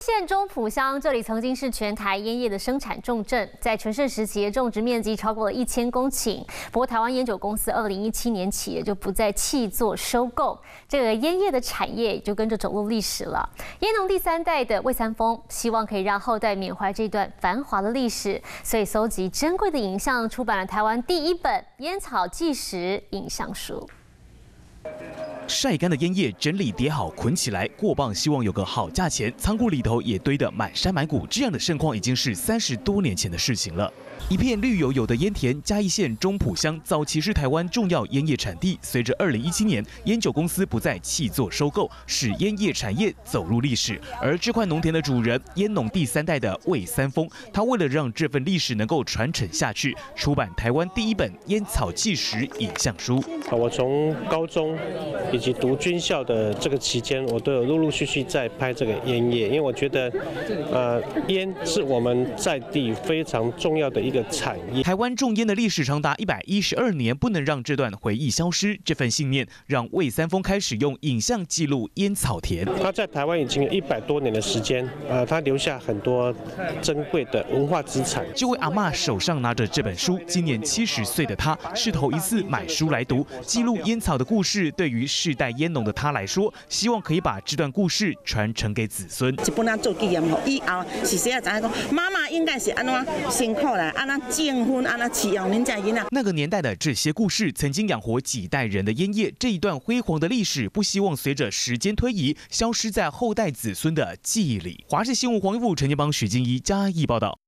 县中埔乡，这里曾经是全台烟叶的生产重镇，在全盛时期种植面积超过了1000公顷。不过，台湾烟酒公司2017年起也就不再弃作收购，这个烟叶的产业也就跟着走入历史了。烟农第3代的魏三丰希望可以让后代缅怀这段繁华的历史，所以搜集珍贵的影像，出版了台湾第1本烟草纪实影像书。 晒干的烟叶整理叠好捆起来，过磅希望有个好价钱。仓库里头也堆得满山满谷，这样的盛况已经是30多年前的事情了。一片绿油油的烟田，嘉义县中埔乡早期是台湾重要烟叶产地。随着2017年烟酒公司不再弃作收购，使烟叶产业走入历史。而这块农田的主人，烟农第3代的魏三丰，他为了让这份历史能够传承下去，出版台湾第1本烟草纪实影像书。 我从高中以及读军校的这个期间，我都有陆陆续续在拍这个烟叶，因为我觉得，烟是我们在地非常重要的一个产业。 台湾种烟的历史长达112年，不能让这段回忆消失。这份信念让魏三丰开始用影像记录烟草田。 他在台湾已经有100多年的时间，他留下很多珍贵的文化资产。 这位阿嬷手上拿着这本书，今年70岁的她是头一次买书来读，记录烟草的故事。对于世代烟农的他来说，希望可以把这段故事传承给子孙。 一本做纪念吼，以后是谁也知影讲，妈妈应该是安怎辛苦啦，安怎种婚，安怎饲养恁家囡仔。 那个年代的这些故事，曾经养活几代人的烟叶，这一段辉煌的历史，不希望随着时间推移，消失在后代子孙的记忆里。华视新闻黄一富、陈建邦、许金一嘉义报道。